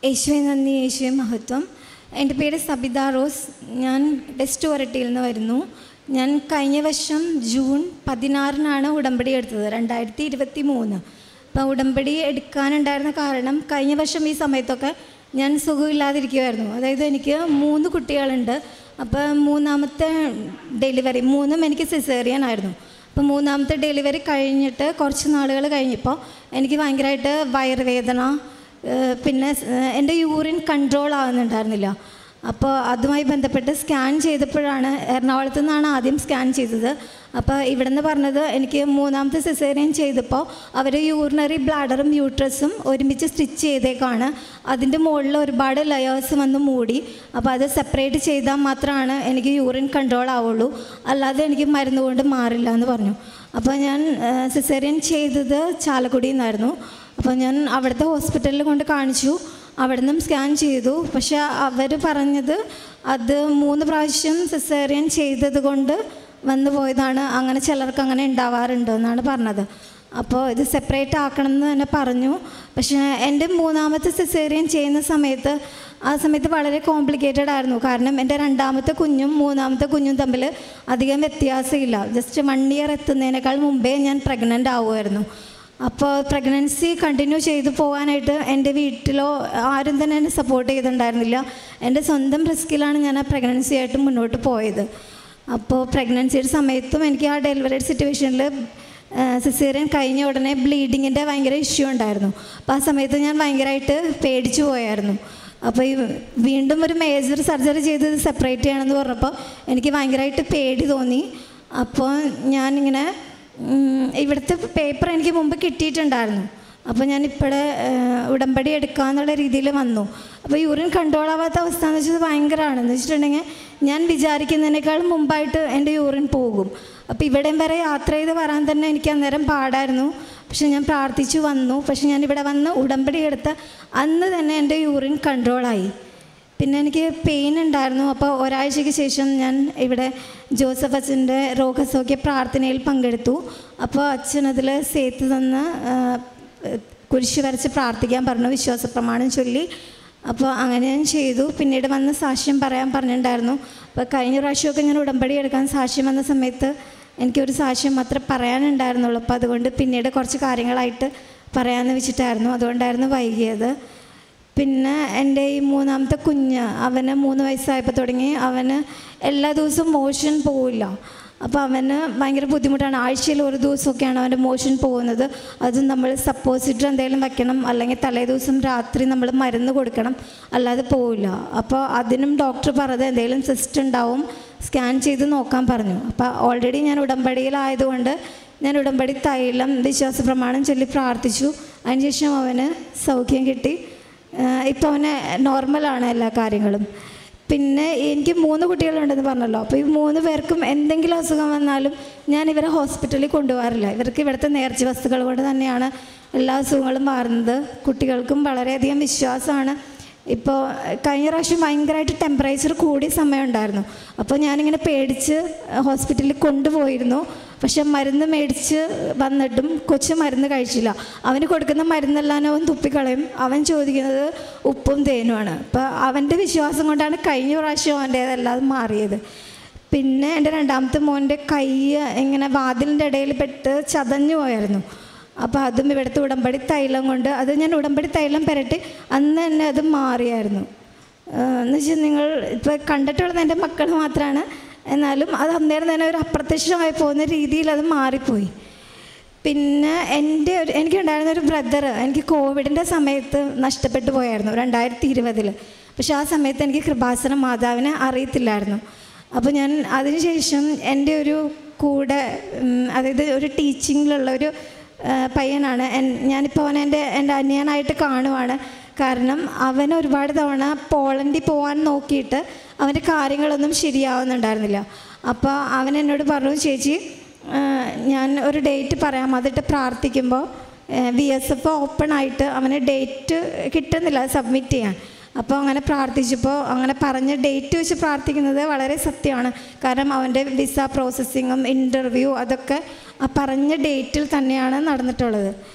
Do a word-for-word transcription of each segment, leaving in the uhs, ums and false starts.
യേശുവെ നന്ദി, യേശുവെ മഹത്വം. എൻ്റെ പേര് സബിത റോസ്. ഞാൻ വെസ്റ്റ് ഒരട്ടിയിൽ നിന്ന് വരുന്നു. ഞാൻ കഴിഞ്ഞ വർഷം ജൂൺ പതിനാറിനാണ് ഉടമ്പടി എടുത്തത്, രണ്ടായിരത്തി ഇരുപത്തി മൂന്ന്. അപ്പോൾ ഉടമ്പടി എടുക്കാനുണ്ടായിരുന്ന കാരണം കഴിഞ്ഞ വർഷം ഈ സമയത്തൊക്കെ ഞാൻ സുഖമില്ലാതിരിക്കുമായിരുന്നു. അതായത് എനിക്ക് മൂന്ന് കുട്ടികളുണ്ട്. അപ്പോൾ മൂന്നാമത്തെ ഡെലിവറി മൂന്നും എനിക്ക് സിസേറിയൻ ആയിരുന്നു. അപ്പോൾ മൂന്നാമത്തെ ഡെലിവറി കഴിഞ്ഞിട്ട് കുറച്ച് നാളുകൾ കഴിഞ്ഞപ്പോൾ എനിക്ക് ഭയങ്കരമായിട്ട് വയറുവേദന, പിന്നെ എൻ്റെ യൂറിൻ കൺട്രോൾ ആകുന്നുണ്ടായിരുന്നില്ല. അപ്പോൾ അതുമായി ബന്ധപ്പെട്ട് സ്കാൻ ചെയ്തപ്പോഴാണ്, എറണാകുളത്ത് നിന്നാണ് ആദ്യം സ്കാൻ ചെയ്തത്. അപ്പോൾ ഇവിടെ നിന്ന് പറഞ്ഞത് എനിക്ക് മൂന്നാമത്തെ സിസേറിയൻ ചെയ്തപ്പോൾ അവർ യൂറിനറി ബ്ലാഡറും യൂട്രസും ഒരുമിച്ച് സ്റ്റിച്ച് ചെയ്തേക്കാണ്. അതിൻ്റെ മുകളിൽ ഒരുപാട് ലെയേഴ്സ് വന്ന് മൂടി. അപ്പോൾ അത് സെപ്പറേറ്റ് ചെയ്താൽ മാത്രമാണ് എനിക്ക് യൂറിൻ കൺട്രോൾ ആവുള്ളൂ, അല്ലാതെ എനിക്ക് മരുന്ന് കൊണ്ട് മാറില്ല എന്ന് പറഞ്ഞു. അപ്പോൾ ഞാൻ സിസേറിയൻ ചെയ്തത് ചാലക്കുടിയിൽ നിന്നായിരുന്നു. അപ്പോൾ ഞാൻ അവിടുത്തെ ഹോസ്പിറ്റലിൽ കൊണ്ട് കാണിച്ചു, അവിടെ നിന്നും സ്കാൻ ചെയ്തു. പക്ഷെ അവർ പറഞ്ഞത് അത് മൂന്ന് പ്രാവശ്യം സിസേറിയൻ ചെയ്തത് കൊണ്ട് വന്നു പോയതാണ്, അങ്ങനെ ചിലർക്ക് അങ്ങനെ ഉണ്ടാവാറുണ്ട് എന്നാണ് പറഞ്ഞത്. അപ്പോൾ ഇത് സെപ്പറേറ്റ് ആക്കണം എന്ന് തന്നെ പറഞ്ഞു. പക്ഷേ എൻ്റെ മൂന്നാമത്തെ സിസേറിയൻ ചെയ്യുന്ന സമയത്ത് ആ സമയത്ത് വളരെ കോംപ്ലിക്കേറ്റഡ് ആയിരുന്നു. കാരണം എൻ്റെ രണ്ടാമത്തെ കുഞ്ഞും മൂന്നാമത്തെ കുഞ്ഞും തമ്മിൽ അധികം വ്യത്യാസമില്ല. ജസ്റ്റ് വൺ ഇയർ എത്തുന്നതിനേക്കാൾ മുമ്പേ ഞാൻ പ്രഗ്നൻ്റ് ആവുമായിരുന്നു. അപ്പോൾ പ്രഗ്നൻസി കണ്ടിന്യൂ ചെയ്തു പോകാനായിട്ട് എൻ്റെ വീട്ടിലോ ആരും തന്നെ എന്നെ സപ്പോർട്ട് ചെയ്തിട്ടുണ്ടായിരുന്നില്ല. എൻ്റെ സ്വന്തം റിസ്കിലാണ് ഞാൻ ആ പ്രഗ്നൻസി ആയിട്ട് മുന്നോട്ട് പോയത്. അപ്പോൾ പ്രഗ്നൻസിയുടെ സമയത്തും എനിക്ക് ആ ഡെലിവറി സിറ്റുവേഷനിൽ സിസേറിയൻ കഴിഞ്ഞ ഉടനെ ബ്ലീഡിങ്ങിൻ്റെ ഭയങ്കര ഇഷ്യൂ ഉണ്ടായിരുന്നു. അപ്പോൾ ആ സമയത്ത് ഞാൻ ഭയങ്കരമായിട്ട് പേടിച്ചു പോയായിരുന്നു. അപ്പോൾ ഈ വീണ്ടും ഒരു മേജർ സർജറി ചെയ്ത് സെപ്പറേറ്റ് ചെയ്യണമെന്ന് പറഞ്ഞപ്പോൾ എനിക്ക് ഭയങ്കരമായിട്ട് പേടി തോന്നി. അപ്പോൾ ഞാനിങ്ങനെ ഇവിടുത്തെ പേപ്പർ എനിക്ക് മുമ്പ് കിട്ടിയിട്ടുണ്ടായിരുന്നു. അപ്പോൾ ഞാനിപ്പോഴേ ഉടമ്പടി എടുക്കാമെന്നുള്ള രീതിയിൽ വന്നു. അപ്പോൾ യൂറിൻ കൺട്രോൾ ആവാത്ത അവസ്ഥ എന്ന് വെച്ചാൽ ഭയങ്കരമാണെന്ന് വെച്ചിട്ടുണ്ടെങ്കിൽ ഞാൻ വിചാരിക്കുന്നതിനേക്കാളും മുമ്പായിട്ട് എൻ്റെ യൂറിൻ പോകും. അപ്പോൾ ഇവിടെയും വരെ യാത്ര ചെയ്ത് വരാൻ തന്നെ എനിക്ക് അന്നേരം പാടായിരുന്നു. പക്ഷെ ഞാൻ പ്രാർത്ഥിച്ചു വന്നു. പക്ഷെ ഞാനിവിടെ വന്ന് ഉടമ്പടി എടുത്ത അന്ന് തന്നെ എൻ്റെ യൂറിൻ കൺട്രോളായി. പിന്നെ എനിക്ക് പെയിൻ ഉണ്ടായിരുന്നു. അപ്പോൾ ഒരാഴ്ചയ്ക്ക് ശേഷം ഞാൻ ഇവിടെ ജോസഫ് അച്ഛൻ്റെ രോഗസൗഖ്യ പ്രാർത്ഥനയിൽ പങ്കെടുത്തു. അപ്പോൾ അച്ഛനതിൽ സേത്ത് തന്ന് കുരിശ് വരച്ച് പ്രാർത്ഥിക്കാൻ പറഞ്ഞു, വിശ്വാസ പ്രമാണം ചൊല്ലി. അപ്പോൾ അങ്ങനെ ഞാൻ ചെയ്തു. പിന്നീട് വന്ന് സാക്ഷ്യം പറയാൻ പറഞ്ഞിട്ടുണ്ടായിരുന്നു. അപ്പോൾ കഴിഞ്ഞ പ്രാവശ്യമൊക്കെ ഞാൻ ഉടമ്പടി എടുക്കാൻ സാക്ഷ്യം വന്ന സമയത്ത് എനിക്കൊരു സാക്ഷ്യം മാത്രമേ പറയാനുണ്ടായിരുന്നുള്ളൂ. അപ്പോൾ അതുകൊണ്ട് പിന്നീട് കുറച്ച് കാര്യങ്ങളായിട്ട് പറയാമെന്ന് വെച്ചിട്ടായിരുന്നു, അതുകൊണ്ടായിരുന്നു വൈകിയത്. പിന്നെ എൻ്റെ ഈ മൂന്നാമത്തെ കുഞ്ഞ്, അവന് മൂന്ന് വയസ്സായപ്പോൾ തുടങ്ങി അവന് എല്ലാ ദിവസവും മോഷൻ പോവില്ല. അപ്പോൾ അവന് ഭയങ്കര ബുദ്ധിമുട്ടാണ്. ആഴ്ചയിൽ ഒരു ദിവസമൊക്കെയാണ് അവൻ്റെ മോഷൻ പോകുന്നത്. അതും നമ്മൾ സപ്പോസിറ്റർ എന്തെങ്കിലും വെക്കണം, അല്ലെങ്കിൽ തലേ ദിവസം രാത്രി നമ്മൾ മരുന്ന് കൊടുക്കണം, അല്ലാതെ പോവില്ല. അപ്പോൾ അതിനും ഡോക്ടർ പറഞ്ഞത് എന്തെങ്കിലും സിസ്റ്റ് ഉണ്ടാവും, സ്കാൻ ചെയ്ത് നോക്കാൻ പറഞ്ഞു. അപ്പോൾ ഓൾറെഡി ഞാൻ ഉടമ്പടിയിലായതുകൊണ്ട് ഞാൻ ഉടമ്പടി തൈലം വിശ്വാസ പ്രമാണം ചൊല്ലി പ്രാർത്ഥിച്ചു. അതിനുശേഷം അവന് സൗഖ്യം കിട്ടി. ഇപ്പോൾ അവന് നോർമലാണ് എല്ലാ കാര്യങ്ങളും. പിന്നെ എനിക്ക് മൂന്ന് കുട്ടികളുണ്ടെന്ന് പറഞ്ഞല്ലോ. അപ്പോൾ ഈ മൂന്ന് പേർക്കും എന്തെങ്കിലും അസുഖം വന്നാലും ഞാൻ ഇവരെ ഹോസ്പിറ്റലിൽ കൊണ്ടുപോകാറില്ല. ഇവർക്ക് ഇവിടുത്തെ നേർച്ച വസ്തുക്കൾ കൊണ്ട് തന്നെയാണ് എല്ലാ അസുഖങ്ങളും മാറുന്നത്. കുട്ടികൾക്കും വളരെയധികം വിശ്വാസമാണ്. ഇപ്പോൾ കഴിഞ്ഞ പ്രാവശ്യം ഭയങ്കരമായിട്ട് ടെമ്പറേച്ചർ കൂടിയ സമയം ഉണ്ടായിരുന്നു. അപ്പോൾ ഞാനിങ്ങനെ പേടിച്ച് ഹോസ്പിറ്റലിൽ കൊണ്ടുപോയിരുന്നു. പക്ഷെ മരുന്ന് മേടിച്ച് വന്നിട്ടും കൊച്ചു മരുന്ന് കഴിച്ചില്ല. അവന് കൊടുക്കുന്ന മരുന്നെല്ലാം അവൻ തുപ്പിക്കളയും. അവൻ ചോദിക്കുന്നത് ഉപ്പും തേനുമാണ്. അപ്പോൾ അവൻ്റെ വിശ്വാസം കൊണ്ടാണ് കഴിഞ്ഞ പ്രാവശ്യം അവൻ്റേതല്ലാതെ മാറിയത്. പിന്നെ എൻ്റെ രണ്ടാമത്തെ മോൻ്റെ കൈ ഇങ്ങനെ വാതിലിൻ്റെ ഇടയിൽ പെട്ട് ചതഞ്ഞു പോയായിരുന്നു. അപ്പോൾ അതും ഇവിടുത്തെ ഉടമ്പടി തൈലം കൊണ്ട്, അത് ഞാൻ ഉടമ്പടി തൈലം പുരട്ടി അന്ന് തന്നെ അത് മാറിയായിരുന്നു. എന്ന് വെച്ചാൽ നിങ്ങൾ ഇപ്പോൾ കണ്ടിട്ടുള്ളത് എൻ്റെ മക്കൾ മാത്രമാണ്, എന്നാലും അത് അന്നേരം തന്നെ ഒരു അപ്രത്യക്ഷമായി പോകുന്ന രീതിയിൽ അത് മാറിപ്പോയി. പിന്നെ എൻ്റെ ഒരു എനിക്കുണ്ടായിരുന്ന ഒരു ബ്രദർ എനിക്ക് കോവിഡിൻ്റെ സമയത്ത് നഷ്ടപ്പെട്ടു പോയായിരുന്നു, രണ്ടായിരത്തി ഇരുപതിൽ. പക്ഷെ ആ സമയത്ത് എനിക്ക് കൃപാസന മാതാവിനെ അറിയത്തില്ലായിരുന്നു. അപ്പോൾ ഞാൻ അതിനുശേഷം എൻ്റെ ഒരു കൂടെ, അതായത് ഒരു ടീച്ചിങ്ങിലുള്ള ഒരു പയ്യനാണ്. ഞാനിപ്പോൾ അവൻ എൻ്റെ എൻ്റെ അനിയനായിട്ട് കാണുവാണ്. കാരണം അവൻ ഒരുപാട് തവണ പോളണ്ടിൽ പോകാൻ നോക്കിയിട്ട് അവൻ്റെ കാര്യങ്ങളൊന്നും ശരിയാവുന്നുണ്ടായിരുന്നില്ല. അപ്പോൾ അവൻ എന്നോട് പറഞ്ഞു, ചേച്ചി ഞാൻ ഒരു ഡേറ്റ് പറയാം, അതിട്ട് പ്രാർത്ഥിക്കുമ്പോൾ വി എസ് എഫ് ഓപ്പൺ ആയിട്ട് അവന് ഡേറ്റ് കിട്ടുന്നില്ല സബ്മിറ്റ് ചെയ്യാൻ. അപ്പോൾ അങ്ങനെ പ്രാർത്ഥിച്ചപ്പോൾ അങ്ങനെ പറഞ്ഞ ഡേറ്റ് വെച്ച് പ്രാർത്ഥിക്കുന്നത് വളരെ സത്യമാണ്. കാരണം അവൻ്റെ വിസ പ്രോസസ്സിങ്ങും ഇൻ്റർവ്യൂ അതൊക്കെ ആ പറഞ്ഞ ഡേറ്റിൽ തന്നെയാണ് നടന്നിട്ടുള്ളത്.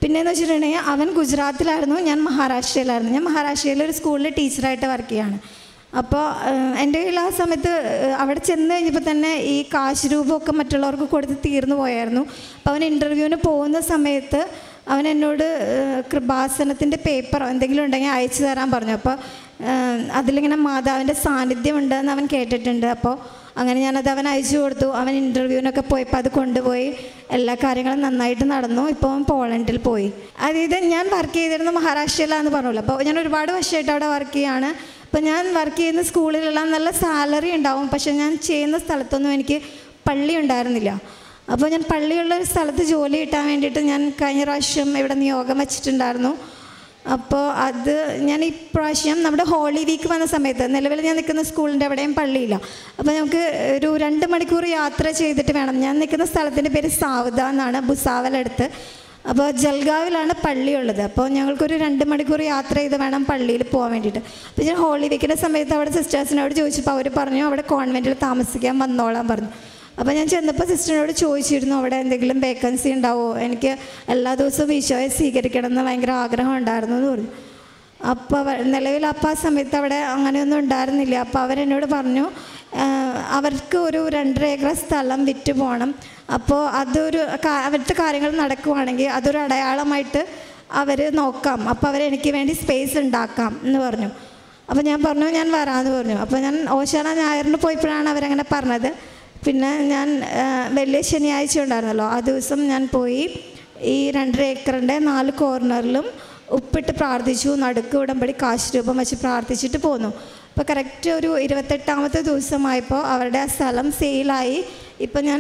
പിന്നെയെന്ന് വെച്ചിട്ടുണ്ടെങ്കിൽ അവൻ ഗുജറാത്തിലായിരുന്നു, ഞാൻ മഹാരാഷ്ട്രയിലായിരുന്നു. ഞാൻ മഹാരാഷ്ട്രയിലെ ഒരു സ്കൂളിൽ ടീച്ചറായിട്ട് വർക്ക് ചെയ്യുകയാണ്. അപ്പോൾ എൻ്റെ കയ്യിൽ ആ സമയത്ത് അവിടെ ചെന്ന് കഴിഞ്ഞപ്പോൾ തന്നെ ഈ കാശ് രൂപമൊക്കെ മറ്റുള്ളവർക്ക് കൊടുത്ത് തീർന്നു പോയായിരുന്നു. അപ്പോൾ അവൻ ഇൻ്റർവ്യൂവിന് പോകുന്ന സമയത്ത് അവൻ എന്നോട് കൃപാസനത്തിൻ്റെ പേപ്പറോ എന്തെങ്കിലും ഉണ്ടെങ്കിൽ അയച്ചു തരാൻ പറഞ്ഞു. അപ്പോൾ അതിലിങ്ങനെ മാതാവിൻ്റെ സാന്നിധ്യമുണ്ടെന്ന് അവൻ കേട്ടിട്ടുണ്ട്. അപ്പോൾ അങ്ങനെ ഞാനത് അവൻ അയച്ചു കൊടുത്തു. അവൻ ഇൻ്റർവ്യൂവിനൊക്കെ പോയപ്പോൾ അത് കൊണ്ടുപോയി എല്ലാ കാര്യങ്ങളും നന്നായിട്ട് നടന്നു. ഇപ്പോൾ അവൻ പോളണ്ടിൽ പോയി. അതായത് ഞാൻ വർക്ക് ചെയ്തിരുന്ന മഹാരാഷ്ട്രയിലാണെന്ന് പറഞ്ഞല്ലോ. അപ്പോൾ ഞാൻ ഒരുപാട് വർഷമായിട്ട് അവിടെ വർക്ക് ചെയ്യുകയാണ്. അപ്പോൾ ഞാൻ വർക്ക് ചെയ്യുന്ന സ്കൂളിലെല്ലാം നല്ല സാലറി ഉണ്ടാവും, പക്ഷേ ഞാൻ ചെയ്യുന്ന സ്ഥലത്തൊന്നും എനിക്ക് പള്ളി ഉണ്ടായിരുന്നില്ല. അപ്പോൾ ഞാൻ പള്ളിയുള്ള ഒരു സ്ഥലത്ത് ജോലി കിട്ടാൻ വേണ്ടിയിട്ട് ഞാൻ കഴിഞ്ഞ പ്രാവശ്യം ഇവിടെ നിയോഗം വച്ചിട്ടുണ്ടായിരുന്നു. അപ്പോൾ അത് ഞാൻ ഇപ്രാവശ്യം നമ്മുടെ ഹോളി വീക്ക് വന്ന സമയത്ത്, നിലവിൽ ഞാൻ നിൽക്കുന്ന സ്കൂളിൻ്റെ അവിടെയും പള്ളിയില്ല. അപ്പോൾ നമുക്ക് ഒരു രണ്ട് മണിക്കൂർ യാത്ര ചെയ്തിട്ട് വേണം. ഞാൻ നിൽക്കുന്ന സ്ഥലത്തിൻ്റെ പേര് സാവദ എന്നാണ്, ഭുസാവലടുത്ത്. അപ്പോൾ ജൽഗാവിലാണ് പള്ളിയുള്ളത്. അപ്പോൾ ഞങ്ങൾക്കൊരു രണ്ട് മണിക്കൂർ യാത്ര ചെയ്ത് വേണം പള്ളിയിൽ പോകാൻ വേണ്ടിയിട്ട്. അപ്പോൾ ഞാൻ ഹോളി വീക്കിൻ്റെ സമയത്ത് അവിടെ സിസ്റ്റേഴ്സിനോട് ചോദിച്ചപ്പോൾ അവർ പറഞ്ഞു അവിടെ കോൺവെൻറ്റിൽ താമസിക്കാൻ വന്നോളാൻ പറഞ്ഞു. അപ്പോൾ ഞാൻ ചെന്നപ്പോൾ സിസ്റ്ററിനോട് ചോദിച്ചിരുന്നു അവിടെ എന്തെങ്കിലും വേക്കൻസി ഉണ്ടാവുമോ, എനിക്ക് എല്ലാ ദിവസവും ഈശോയെ സ്വീകരിക്കണം എന്ന് ഭയങ്കര ആഗ്രഹം ഉണ്ടായിരുന്നു എന്ന് പറഞ്ഞു. അപ്പോൾ നിലവിൽ അപ്പോൾ ആ സമയത്ത് അവിടെ അങ്ങനെയൊന്നും ഉണ്ടായിരുന്നില്ല. അപ്പോൾ അവരെന്നോട് പറഞ്ഞു അവർക്ക് ഒരു രണ്ടര ഏക്കർ സ്ഥലം വിറ്റ് പോകണം. അപ്പോൾ അതൊരു അവരുടെ കാര്യങ്ങൾ നടക്കുവാണെങ്കിൽ അതൊരു അടയാളമായിട്ട് അവർ നോക്കാം, അപ്പോൾ അവരെനിക്ക് വേണ്ടി സ്പേസ് ഉണ്ടാക്കാം എന്ന് പറഞ്ഞു. അപ്പോൾ ഞാൻ പറഞ്ഞു ഞാൻ വരാമെന്ന് പറഞ്ഞു. അപ്പോൾ ഞാൻ ഓശാന ഞായറിന് പോയപ്പോഴാണ് അവരങ്ങനെ പറഞ്ഞത്. പിന്നെ ഞാൻ വലിയ ശനിയാഴ്ച ഉണ്ടായിരുന്നല്ലോ, ആ ദിവസം ഞാൻ പോയി ഈ രണ്ടര ഏക്കറിൻ്റെ നാല് കോർണറിലും ഉപ്പിട്ട് പ്രാർത്ഥിച്ചു. നടുക്ക് ഉടമ്പടി കാശ് രൂപം വെച്ച് പ്രാർത്ഥിച്ചിട്ട് പോന്നു. അപ്പോൾ കറക്റ്റ് ഒരു ഇരുപത്തെട്ടാമത്തെ ദിവസമായപ്പോൾ അവരുടെ ആ സ്ഥലം സെയിലായി. ഇപ്പം ഞാൻ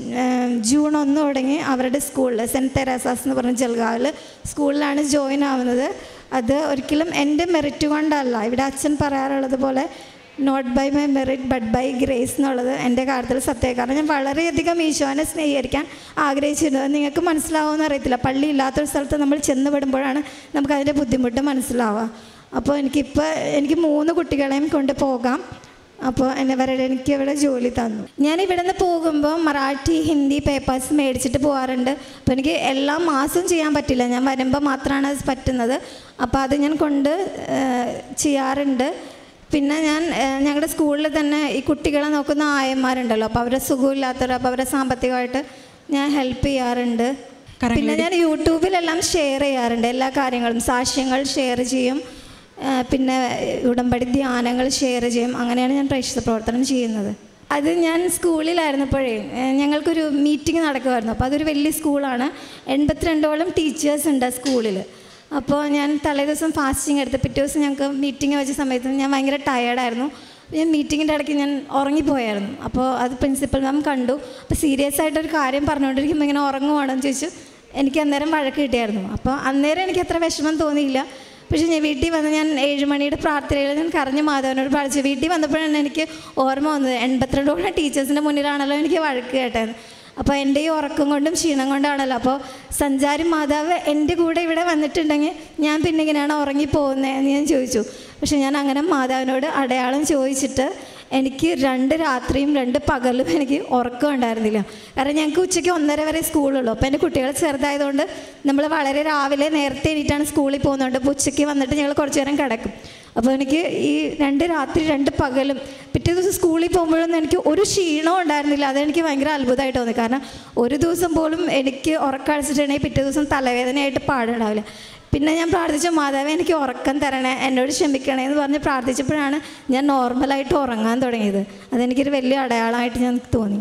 ജൂൺ ഒന്ന് തുടങ്ങി അവരുടെ സ്കൂളിൽ സെൻറ്റ് തെരേസാസ് എന്ന് പറഞ്ഞ ജൽഗാവിൽ സ്കൂളിലാണ് ജോയിൻ ആവുന്നത്. അത് ഒരിക്കലും എൻ്റെ മെറിറ്റ് കൊണ്ടല്ല. ഇവിടെ അച്ഛൻ പറയാറുള്ളത് പോലെ not by my merit but by grace എന്നുള്ളത് എൻ്റെ കാര്യത്തിൽ സത്യമായി. കാരണം ഞാൻ വളരെയധികം ഈശോനെ സ്നേഹിക്കാൻ ആഗ്രഹിച്ചിരുന്നത്. നിങ്ങൾക്ക് മനസ്സിലാവുമെന്ന് അറിയത്തില്ല, പള്ളി ഇല്ലാത്തൊരു സ്ഥലത്ത് നമ്മൾ ചെന്ന് പെടുമ്പോഴാണ് നമുക്കതിൻ്റെ ബുദ്ധിമുട്ട് മനസ്സിലാവുക. അപ്പോൾ എനിക്കിപ്പോൾ എനിക്ക് മൂന്ന് കുട്ടികളെയും കൊണ്ട് പോകാം. അപ്പോൾ എന്നെ വരെ എനിക്ക് ഇവിടെ ജോലി തന്നു. ഞാൻ ഇവിടെ നിന്ന് പോകുമ്പോൾ മറാഠി ഹിന്ദി പേപ്പേഴ്സ് മേടിച്ചിട്ട് പോകാറുണ്ട്. അപ്പോൾ എനിക്ക് എല്ലാ മാസവും ചെയ്യാൻ പറ്റില്ല, ഞാൻ വരുമ്പോൾ മാത്രമാണ് അത് പറ്റുന്നത്. അപ്പോൾ അത് ഞാൻ കൊണ്ട് ചെയ്യാറുണ്ട്. പിന്നെ ഞാൻ ഞങ്ങളുടെ സ്കൂളിൽ തന്നെ ഈ കുട്ടികളെ നോക്കുന്ന ആയന്മാരുണ്ടല്ലോ, അപ്പോൾ അവരുടെ സുഖമില്ലാത്തവർ, അപ്പോൾ അവരെ സാമ്പത്തികമായിട്ട് ഞാൻ ഹെൽപ്പ് ചെയ്യാറുണ്ട്. പിന്നെ ഞാൻ യൂട്യൂബിലെല്ലാം ഷെയർ ചെയ്യാറുണ്ട് എല്ലാ കാര്യങ്ങളും, സാക്ഷ്യങ്ങൾ ഷെയർ ചെയ്യും, പിന്നെ ഉടമ്പടി ധ്യാനങ്ങൾ ഷെയർ ചെയ്യും. അങ്ങനെയാണ് ഞാൻ പ്രേക്ഷിത പ്രവർത്തനം ചെയ്യുന്നത്. അത് ഞാൻ സ്കൂളിലായിരുന്നപ്പോഴേ ഞങ്ങൾക്കൊരു മീറ്റിംഗ് നടക്കുമായിരുന്നു. അപ്പോൾ അതൊരു വലിയ സ്കൂളാണ്, എൺപത്തിരണ്ടോളം ടീച്ചേഴ്സ് ഉണ്ട് സ്കൂളിൽ. അപ്പോൾ ഞാൻ തലേ ദിവസം ഫാസ്റ്റിംഗ് എടുത്ത് പിറ്റേ ദിവസം ഞങ്ങൾക്ക് മീറ്റിംഗ് വെച്ച സമയത്ത് ഞാൻ ഭയങ്കര ടയേർഡായിരുന്നു. ഞാൻ മീറ്റിങ്ങിൻ്റെ ഇടയ്ക്ക് ഞാൻ ഉറങ്ങിപ്പോയായിരുന്നു. അപ്പോൾ അത് പ്രിൻസിപ്പൽ മാം കണ്ടു. അപ്പോൾ സീരിയസ് ആയിട്ടൊരു കാര്യം പറഞ്ഞുകൊണ്ടിരിക്കുമ്പോൾ ഇങ്ങനെ ഉറങ്ങുവാണെന്ന് ചോദിച്ചു. എനിക്ക് അന്നേരം വഴക്ക് കിട്ടിയായിരുന്നു. അപ്പോൾ അന്നേരം എനിക്ക് അത്ര വിഷമം തോന്നിയില്ല. പക്ഷേ ഞാൻ വീട്ടിൽ വന്ന് ഞാൻ ഏഴ് മണിയുടെ പ്രാർത്ഥനയിൽ ഞാൻ കരഞ്ഞ് മാധവനോട് പ്രാർത്ഥിച്ചു. വീട്ടിൽ വന്നപ്പോഴാണ് എനിക്ക് ഓർമ്മ വന്നത് എൺപത്തിരണ്ടോളം ടീച്ചേഴ്സിൻ്റെ മുന്നിലാണല്ലോ എനിക്ക് വഴക്ക് കേട്ടത്. അപ്പോൾ എൻ്റെ ഈ ഉറക്കം കൊണ്ടും ക്ഷീണം കൊണ്ടാണല്ലോ. അപ്പോൾ സഞ്ചാരി മാതാവ് എൻ്റെ കൂടെ ഇവിടെ വന്നിട്ടുണ്ടെങ്കിൽ ഞാൻ പിന്നെ ഇങ്ങനെയാണ് ഉറങ്ങിപ്പോകുന്നതെന്ന് ഞാൻ ചോദിച്ചു. പക്ഷെ ഞാൻ അങ്ങനെ മാതാവിനോട് അടയാളം ചോദിച്ചിട്ട് എനിക്ക് രണ്ട് രാത്രിയും രണ്ട് പകലും എനിക്ക് ഉറക്കം ഉണ്ടായിരുന്നില്ല. കാരണം ഞങ്ങൾക്ക് ഉച്ചയ്ക്ക് ഒന്നര വരെ സ്കൂളുള്ളൂ. അപ്പോൾ എൻ്റെ കുട്ടികൾ ചെറുതായതുകൊണ്ട് നമ്മൾ വളരെ രാവിലെ നേരത്തെ എണീറ്റാണ് സ്കൂളിൽ പോകുന്നുണ്ട്. അപ്പോൾ ഉച്ചയ്ക്ക് വന്നിട്ട് ഞങ്ങൾ കുറച്ച് നേരം കിടക്കും. അപ്പോൾ എനിക്ക് ഈ രണ്ട് രാത്രി രണ്ട് പകലും പിറ്റേ ദിവസം സ്കൂളിൽ പോകുമ്പോഴൊന്നും എനിക്ക് ഒരു ക്ഷീണവും ഉണ്ടായിരുന്നില്ല. അതെനിക്ക് ഭയങ്കര അത്ഭുതമായിട്ട് തോന്നി. കാരണം ഒരു ദിവസം പോലും എനിക്ക് ഉറക്കടിച്ചിട്ടുണ്ടെങ്കിൽ പിറ്റേ ദിവസം തലവേദനയായിട്ട് പാടുണ്ടാവില്ല. പിന്നെ ഞാൻ പ്രാർത്ഥിച്ച മാതാവേ എനിക്ക് ഉറക്കം തരണേ, എന്നോട് ക്ഷമിക്കണേ എന്ന് പറഞ്ഞ് പ്രാർത്ഥിച്ചപ്പോഴാണ് ഞാൻ നോർമലായിട്ട് ഉറങ്ങാൻ തുടങ്ങിയത്. അതെനിക്കൊരു വലിയ അടയാളമായിട്ട് ഞാൻ തോന്നി.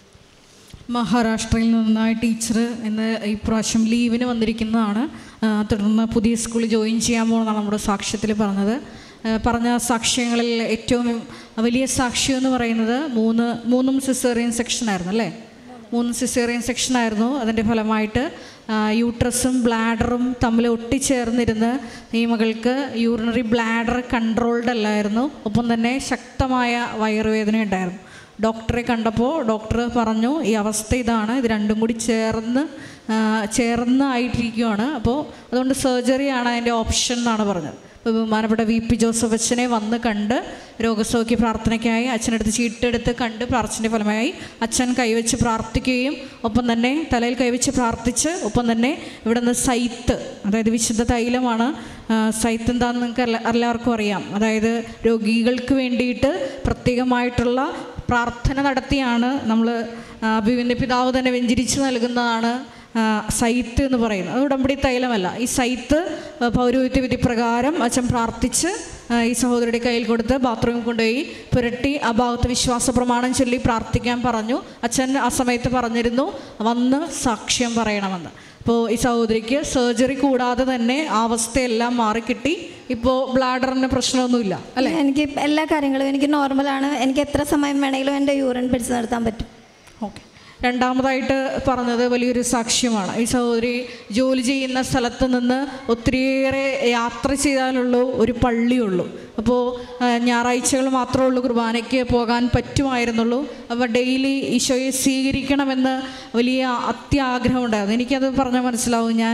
മഹാരാഷ്ട്രയിൽ നിന്നായി ടീച്ചർ ഇന്ന് ഈ പ്രാവശ്യം ലീവിന് വന്നിരിക്കുന്നതാണ്. തുടർന്ന് പുതിയ സ്കൂളിൽ ജോയിൻ ചെയ്യാൻ പോകുന്നതാണ് നമ്മുടെ സാക്ഷ്യത്തിൽ പറഞ്ഞത്. പറഞ്ഞ സാക്ഷ്യങ്ങളിൽ ഏറ്റവും വലിയ സാക്ഷ്യം എന്ന് പറയുന്നത് മൂന്ന് മൂന്നും സിസേറിയൻ സെക്ഷനായിരുന്നു അല്ലേ? മൂന്ന് സിസേറിയൻ സെക്ഷനായിരുന്നു. അതിൻ്റെ ഫലമായിട്ട് യൂട്രസും ബ്ലാഡറും തമ്മിൽ ഒട്ടിച്ചേർന്നിരുന്ന് ഈ മകൾക്ക് യൂറിനറി ബ്ലാഡർ കൺട്രോൾഡ് അല്ലായിരുന്നു. ഒപ്പം തന്നെ ശക്തമായ വയറുവേദന ഉണ്ടായിരുന്നു. ഡോക്ടറെ കണ്ടപ്പോൾ ഡോക്ടർ പറഞ്ഞു ഈ അവസ്ഥ ഇതാണ്, ഇത് രണ്ടും കൂടി ചേർന്ന് ചേർന്ന് ആയിട്ടിരിക്കുകയാണ്, അപ്പോൾ അതുകൊണ്ട് സർജറിയാണ് അതിൻ്റെ ഓപ്ഷൻ എന്നാണ് പറഞ്ഞത്. ബഹുമാനപ്പെട്ട വി പി ജോസഫ് അച്ഛനെ വന്ന് കണ്ട് രോഗസൗഖ്യ പ്രാർത്ഥനയ്ക്കായി അച്ഛനടുത്ത് ചീട്ടെടുത്ത് കണ്ട് പ്രാർത്ഥനയുടെ ഫലമായി അച്ഛൻ കൈവച്ച് പ്രാർത്ഥിക്കുകയും ഒപ്പം തന്നെ തലയിൽ കൈവച്ച് പ്രാർത്ഥിച്ച് ഒപ്പം തന്നെ ഇവിടെ നിന്ന് സൈത്ത്, അതായത് വിശുദ്ധ തൈലമാണ്. സൈത്ത് എന്താണെന്ന് നിങ്ങൾക്ക് എല്ലാ എല്ലാവർക്കും അറിയാം. അതായത് രോഗികൾക്ക് വേണ്ടിയിട്ട് പ്രത്യേകമായിട്ടുള്ള പ്രാർത്ഥന നടത്തിയാണ് നമ്മൾ അഭിമന്യ പിതാവ് തന്നെ വെഞ്ചരിച്ച് നൽകുന്നതാണ് സൈത്ത് എന്ന് പറയുന്നത്. അത് ഉടമ്പടി തൈലമല്ല. ഈ സൈത്ത് പൗരോഹിത്യ വിധി പ്രകാരം അച്ഛൻ പ്രാർത്ഥിച്ച് ഈ സഹോദരിയുടെ കയ്യിൽ കൊടുത്ത് ബാത്റൂമിൽ കൊണ്ടുപോയി പുരട്ടി ആ ഭാഗത്ത് വിശ്വാസ പ്രമാണം ചൊല്ലി പ്രാർത്ഥിക്കാൻ പറഞ്ഞു. അച്ഛൻ ആ സമയത്ത് പറഞ്ഞിരുന്നു വന്ന് സാക്ഷ്യം പറയണമെന്ന്. അപ്പോൾ ഈ സഹോദരിക്ക് സർജറി കൂടാതെ തന്നെ ആ അവസ്ഥയെല്ലാം മാറിക്കിട്ടി. ഇപ്പോൾ ബ്ലാഡറിന് പ്രശ്നമൊന്നുമില്ല അല്ലേ? എനിക്ക് എല്ലാ കാര്യങ്ങളും എനിക്ക് നോർമലാണ്. എനിക്ക് എത്ര സമയം വേണമെങ്കിലും എൻ്റെ യൂറിൻ പിടിച്ച് നിർത്താൻ പറ്റും. ഓക്കെ. രണ്ടാമതായിട്ട് പറഞ്ഞത് വലിയൊരു സാക്ഷ്യമാണ്. ഈ സഹോദരി ജോലി ചെയ്യുന്ന സ്ഥലത്ത് നിന്ന് ഒത്തിരിയേറെ യാത്ര ചെയ്താലുള്ളൂ ഒരു പള്ളിയുള്ളൂ. അപ്പോൾ ഞായറാഴ്ചകൾ മാത്രമേ ഉള്ളൂ കുർബാനയ്ക്ക് പോകാൻ പറ്റുമായിരുന്നുള്ളൂ. അപ്പോൾ ഡെയിലി ഈശോയെ സ്വീകരിക്കണമെന്ന് വലിയ അത്യാഗ്രഹം ഉണ്ടായിരുന്നു. എനിക്കത് പറഞ്ഞാൽ മനസ്സിലാവും. ഞാൻ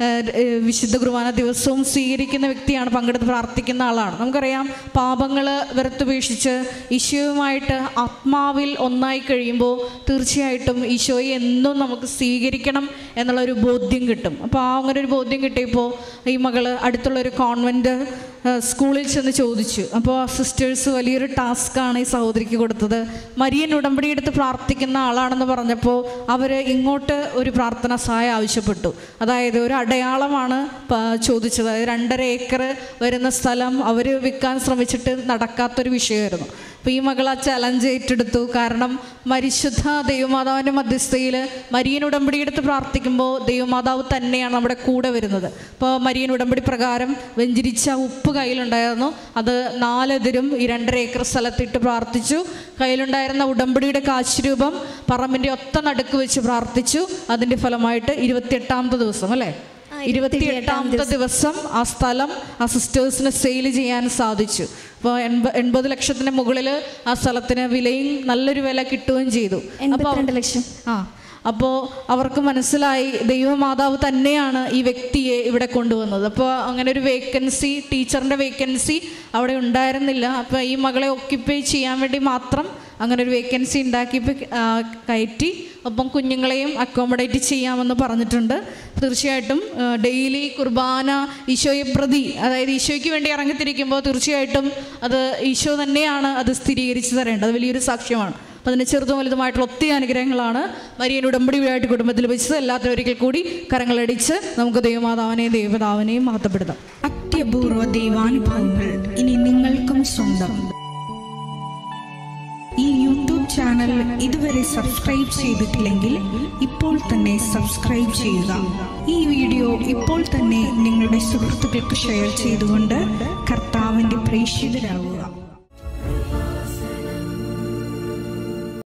വിശുദ്ധ കുർബാന ദിവസവും സ്വീകരിക്കുന്ന വ്യക്തിയാണ്, പങ്കെടുത്ത് പ്രാർത്ഥിക്കുന്ന ആളാണ്. നമുക്കറിയാം, പാപങ്ങൾ വെറുത്തുപേക്ഷിച്ച് ഈശോയുമായിട്ട് ആത്മാവിൽ ഒന്നായി കഴിയുമ്പോൾ തീർച്ചയായിട്ടും ഈശോയെ എന്നും നമുക്ക് സ്വീകരിക്കണം എന്നുള്ളൊരു ബോധ്യം കിട്ടും. അപ്പോൾ ആ അങ്ങനെ ഒരു ബോധ്യം കിട്ടിയപ്പോൾ ഈ മകള് അടുത്തുള്ളൊരു കോൺവെൻറ്റ് സ്കൂളിൽ ചെന്ന് ചോദിച്ചു. അപ്പോൾ ആ സിസ്റ്റേഴ്സ് വലിയൊരു ടാസ്ക്കാണ് ഈ സഹോദരിക്ക് കൊടുത്തത്. മരിയൻ ഉടമ്പടി എടുത്ത് പ്രാർത്ഥിക്കുന്ന ആളാണെന്ന് പറഞ്ഞപ്പോൾ അവർ ഇങ്ങോട്ട് ഒരു പ്രാർത്ഥന സഹായം ആവശ്യപ്പെട്ടു. അതായത് ഒരു അടയാളമാണ് ചോദിച്ചത്. അതായത് രണ്ടര ഏക്കർ വരുന്ന സ്ഥലം അവർ വിൽക്കാൻ ശ്രമിച്ചിട്ട് നടക്കാത്തൊരു വിഷയമായിരുന്നു. അപ്പോൾ ഈ മകൾ ആ ചലഞ്ച് ഏറ്റെടുത്തു. കാരണം പരിശുദ്ധ ദൈവമാതാവിൻ്റെ മധ്യസ്ഥയിൽ മരിയൻ ഉടമ്പടി എടുത്ത് പ്രാർത്ഥിക്കുമ്പോൾ ദൈവമാതാവ് തന്നെയാണ് നമ്മുടെ കൂടെ വരുന്നത്. അപ്പോൾ മരിയൻ ഉടമ്പടി പ്രകാരം വെഞ്ചരിച്ച ഉപ്പ് കയ്യിലുണ്ടായിരുന്നു. അത് നാലെതിരും ഈ രണ്ടര ഏക്കർ സ്ഥലത്തിട്ട് പ്രാർത്ഥിച്ചു. കയ്യിലുണ്ടായിരുന്ന ഉടമ്പടിയുടെ കാശുരൂപം പറമ്പിൻ്റെ ഒത്ത നടുക്ക് വെച്ച് പ്രാർത്ഥിച്ചു. അതിൻ്റെ ഫലമായിട്ട് ഇരുപത്തിയെട്ടാമത്തെ ദിവസം അല്ലേ ഇരുപത്തിയെട്ടാമത്തെ ദിവസം ആ സ്ഥലം ആ സിസ്റ്റേഴ്സിന് സെയിൽ ചെയ്യാൻ സാധിച്ചു. അപ്പോൾ എൺപ എൺപത് ലക്ഷത്തിന് മുകളിൽ ആ സ്ഥലത്തിന് വിലയും നല്ലൊരു വില കിട്ടുകയും ചെയ്തു. അപ്പോൾ രണ്ട് ലക്ഷം ആ അപ്പോൾ അവർക്ക് മനസ്സിലായി ദൈവമാതാവ് തന്നെയാണ് ഈ വ്യക്തിയെ ഇവിടെ കൊണ്ടുവന്നത്. അപ്പോൾ അങ്ങനെ ഒരു വേക്കൻസി, ടീച്ചറിൻ്റെ വേക്കൻസി അവിടെ ഉണ്ടായിരുന്നില്ല. അപ്പോൾ ഈ മകളെ ഓക്യുപ്പൈ ചെയ്യാൻ വേണ്ടി മാത്രം അങ്ങനെ ഒരു വേക്കൻസി ഉണ്ടാക്കി കയറ്റി. ഒപ്പം കുഞ്ഞുങ്ങളെയും അക്കോമഡേറ്റ് ചെയ്യാമെന്ന് പറഞ്ഞിട്ടുണ്ട്. തീർച്ചയായിട്ടും ഡെയിലി കുർബാന ഈശോയെ പ്രതി, അതായത് ഈശോയ്ക്ക് വേണ്ടി ഇറങ്ങിത്തിരിക്കുമ്പോൾ തീർച്ചയായിട്ടും അത് ഈശോ തന്നെയാണ് അത് സ്ഥിരീകരിച്ച് തരേണ്ടത്. വലിയൊരു സാക്ഷ്യമാണ്. അപ്പം അതിന് ചെറുതും വലുതുമായിട്ടുള്ള ഒത്തിരി അനുഗ്രഹങ്ങളാണ് മരിയൻ ഉടമ്പടിയായിട്ട് കുടുംബത്തിൽ വെച്ചത്. എല്ലാത്തിനും ഒരിക്കൽ കൂടി കരങ്ങളടിച്ച് നമുക്ക് ദൈവമാതാവിനെയും ദൈവപിതാവിനെയും മഹത്വപ്പെടുത്താം. അത്യപൂർവ ദൈവാനുഭവങ്ങൾ ഇനി നിങ്ങൾക്കും സ്വന്തം. ഈ യൂട്യൂബ് ചാനൽ ഇതുവരെ സബ്സ്ക്രൈബ് ചെയ്തിട്ടില്ലെങ്കിൽ ഇപ്പോൾ തന്നെ സബ്സ്ക്രൈബ് ചെയ്യുക. ഈ വീഡിയോ ഇപ്പോൾ തന്നെ നിങ്ങളുടെ സുഹൃത്തുക്കൾക്ക് ഷെയർ ചെയ്തുകൊണ്ട് കർത്താവിൻ്റെ പ്രേക്ഷിതരാകുക.